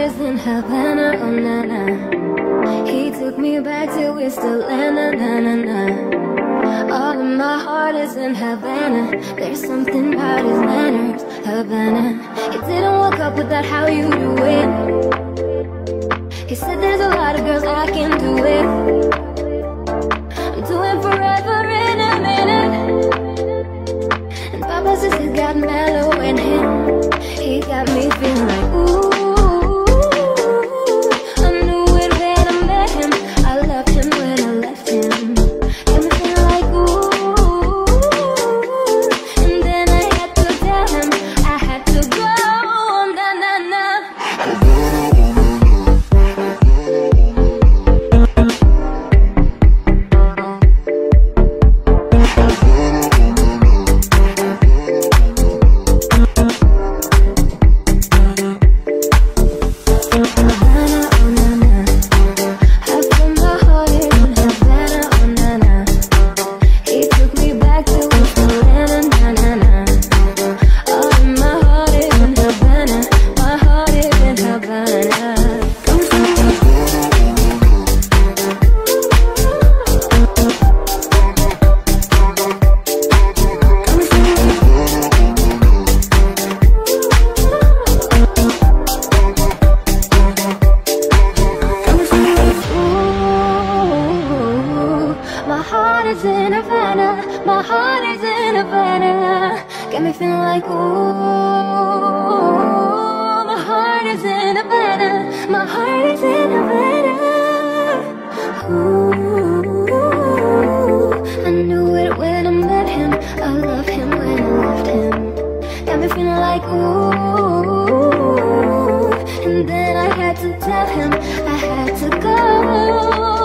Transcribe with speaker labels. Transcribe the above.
Speaker 1: is in Havana, oh na na. He took me back to Whistler, na na na na. All of my heart is in Havana. There's something about his manners, Havana. It didn't work up with that how you do it. He said there's a lot of girls I can do it. I'm doing forever in a minute. And Papa says he's got mellow in him. He got me feeling like ooh. My heart is in Havana. Got me feeling like ooh. My heart is in Havana. My heart is in Havana. Ooh, I knew it when I met him. I love him when I left him. Got me feeling like ooh. And then I had to tell him I had to go.